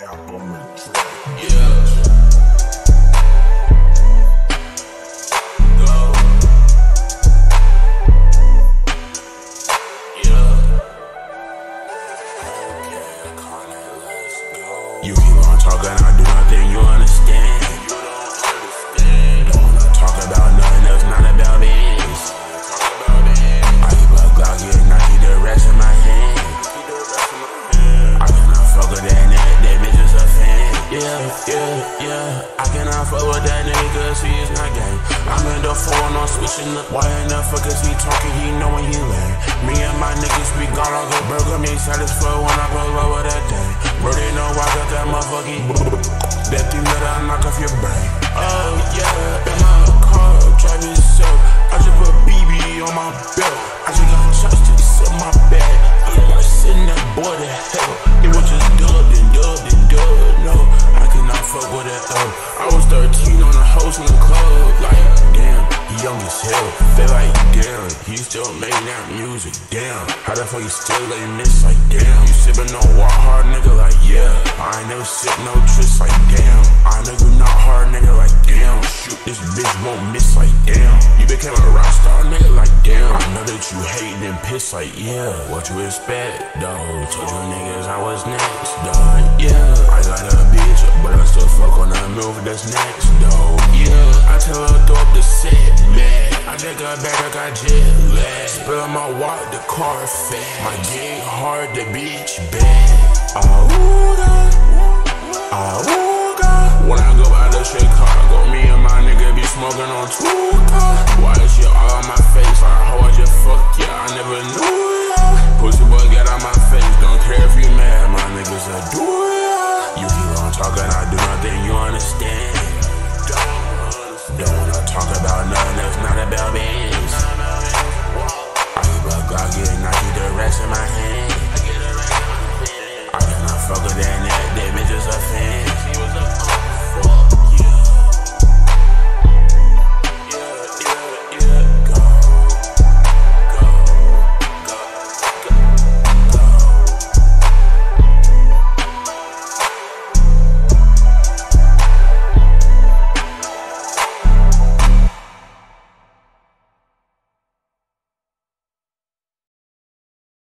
You keep on talking, I do nothing, you understand. Don't wanna talk about nothing else, not about Bizzz. I keep a Glock, and I keep the rest in my hand. I cannot fuck with that bitch is a fan. Yeah, I cannot fuck with that nigga cause he is not gang. I'm in the phone, I'm switching up. Why in the fuck is he talking, he know when he lame. Me and my niggas, we gone on the burger, me satisfied when I pull over that thing. Bro, they know I got that motherfucking that thing that I knock off your brain. Oh yeah, in my car, drive yourself. I just put BB on my belt. I just got chopsticks in my bag. I got sitting that boy to hell. It was just dubbed and dubbed and dubbed. No, I cannot fuck with that I was 13 on a host in the club. Like, damn, he young as hell. Feel like, damn, he still making that music. Damn, how the fuck he still letting this? Like, damn, you sippin' no walk hard, nigga. Like, yeah, I ain't never sip no tricks. Like, damn, I nigga not hard, nigga. Like, damn, shoot, this bitch won't miss. Like, damn, you became a rock star, nigga. Like, damn, I know that you hatin' and piss. Like, yeah, what you expect, dawg? Told you niggas I was next, dawg. Yeah, I got a bitch, but I still fuck on that move that's next, dawg. Yeah, I tell her throw up the set, man. I just got back, I got jet lag. Spill my walk, the car fast. My gig hard, the bitch bad. Oh God. When I go out to Chicago, me and my nigga be smoking on Tuka. Why is shit all on my face? Like, how I just fuck, yeah, I never knew ya. Pussy boy, get out my face, don't care if you